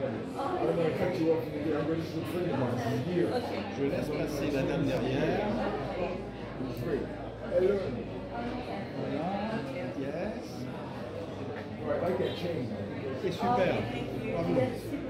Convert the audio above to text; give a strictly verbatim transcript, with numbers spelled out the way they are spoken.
Je laisse passer la dame derrière. Voilà. Yes. C'est super. Bravo.